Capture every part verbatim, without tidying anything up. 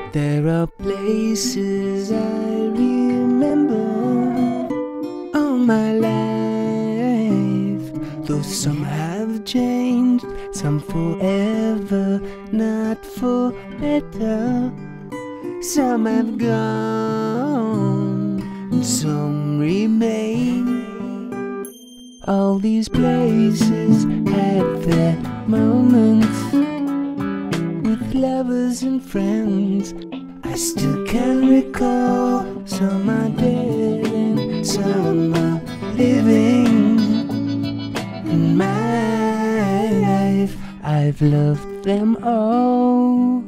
There are places I remember all my life, though some have changed, some forever, not for better. Some have gone, and some remain. All these places had their moments with lovers and friends. I still can recall. Some are dead and some are living. In my life, I've loved them all.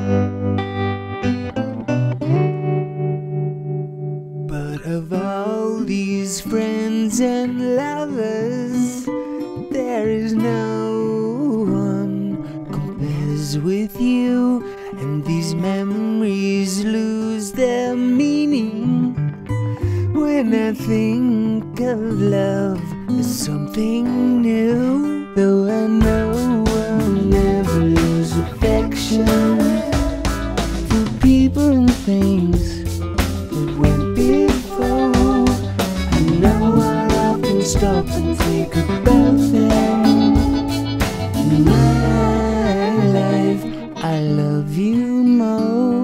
But of all these friends and lovers, there is no one compares with you. And these memories lose their meaning when I think of love as something new. Though I know I'll never lose affection for people and things that went before. I know I'll often stop and think about them. In my life, I love you more.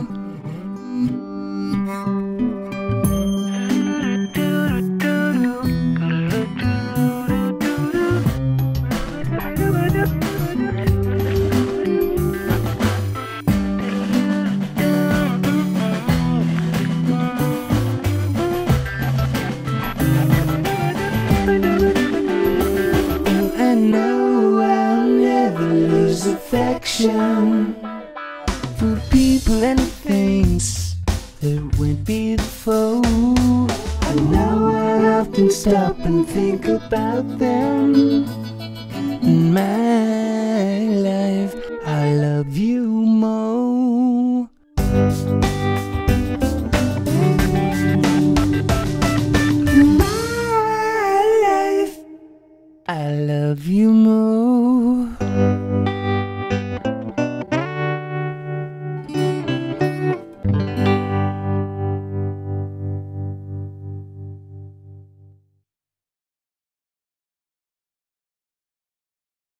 I know I'll never lose affection for people and things that went before. I know I'll often stop and think about them in my